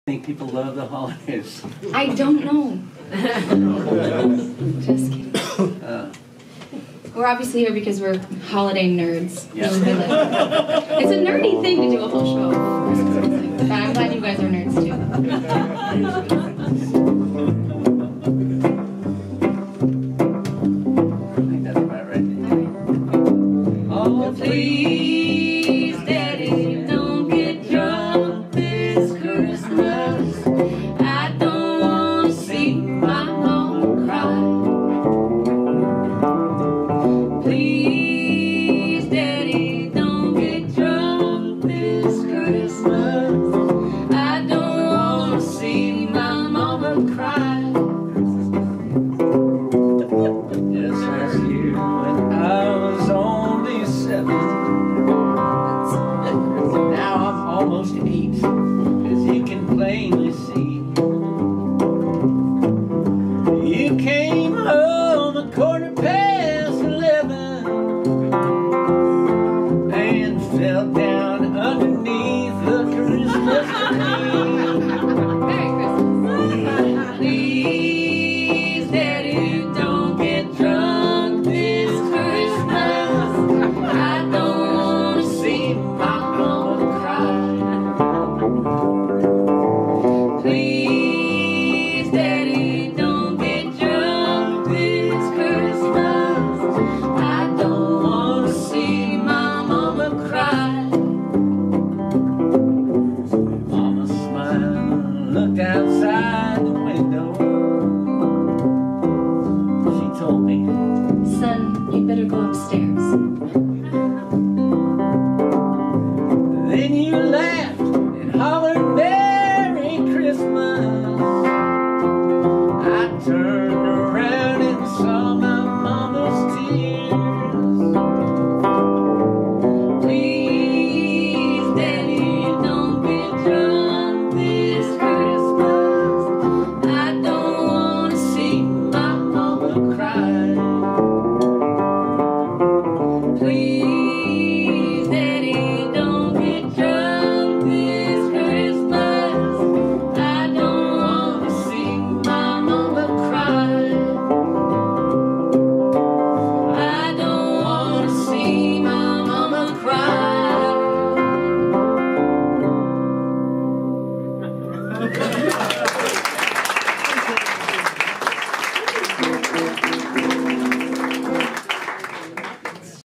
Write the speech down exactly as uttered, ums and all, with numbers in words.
think people love the holidays? I don't know. Just kidding. Uh, We're obviously here because we're holiday nerds. Yes. It's a nerdy thing to do a whole show. But I'm glad you guys are nerds too. I think that's about right. Oh, please, Daddy, don't get drunk this Christmas. I don't want to see my mom cry. Please, Daddy, don't get drunk this Christmas. I don't want to see my mama cry. Just last year when I was only seven, now I'm almost eight, as you can plainly see. You came home a quarter past eleven and fell down underneath the Christmas tree. Merry Christmas. Please, Daddy, don't get drunk this Christmas. I don't want to see my mama cry. Please, Daddy, don't get drunk this Christmas. I don't want to see my mama cry. Mama smiled, looked outside the window.